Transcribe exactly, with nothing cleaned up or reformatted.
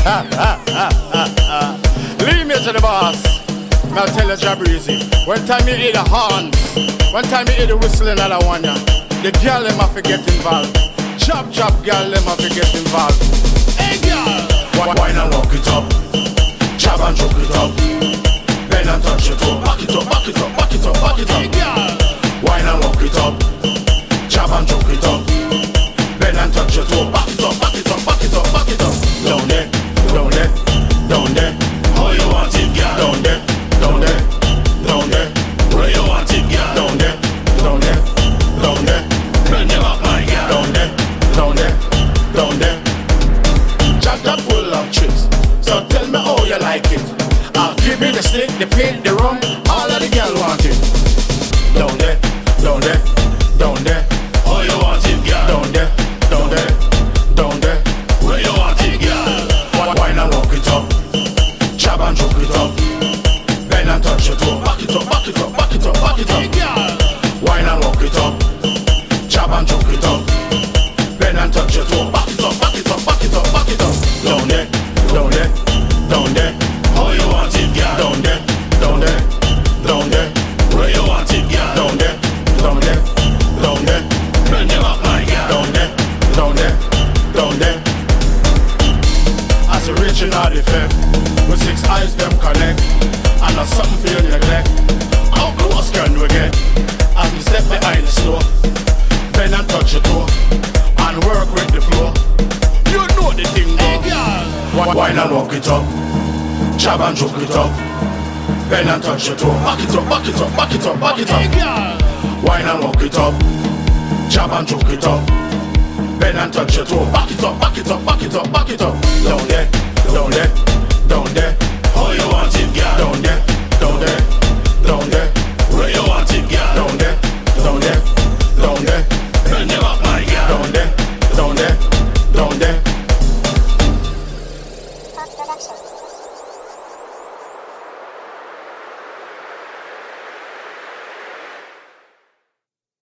Leave me to the boss. Now tell you Jabrizi. One time you hear the horns, one time you hear the whistling of the one, yeah. The girl them have to get involved. Chop chop girl them have to get involved. Hey girl, wine and walk it up, chop and choke it up, bend and touch your toe, back it up, back it up, back it up, back it up. Hey girl, wine and walk it up, chop and choke it up, bend and touch your toe, back it up, back it up, back it up, back it up. Down there, down there, down there. How you want it, girl? Down there, down there, down there. Where you want it, girl? Down there, down there, down there. Bend your back, my girl. Down there, down there, down there. Jack that full of tricks. So tell me how you like it. I'll give you the stick, the pin, the rum. All of the girl want it. Down there, down there, down there. How you want it, girl? Down there, down there, down there. Where you want it, girl? Wine and walk it up, chop and choke it up, bend and touch your toe. Back it up, back it up, back it up, back it up. Wine and walk it up, chop and choke it up, bend and touch your toe. Back it up, back it up, back it up, back it up. Down there, down there, down there. How you want it, girl? Down there, down there, down there. Where you want it, girl? Down there, down there, down there. Bend your back, my girl. Down there, down there, down there. As a original defect, with six eyes them connect, and a something for you neglect. How close can we get? As we step behind the slow, bend and touch your toe, and work with the flow. You know the thing go. Hey girl, wine and walk it up, chop and choke it up, bend and touch your toe. Back it up, back it up, back it up, back it up. hey girl, Wine and walk it up, chop and choke it up, bend and touch your toe. Back it up, back it up, back it up, back it up. Down there,